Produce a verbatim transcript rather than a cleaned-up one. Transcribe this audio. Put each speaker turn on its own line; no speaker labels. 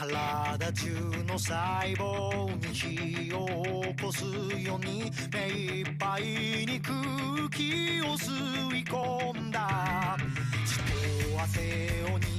体中の細胞に火を起こすように目いっぱいに空気を吸い込んだ血と汗を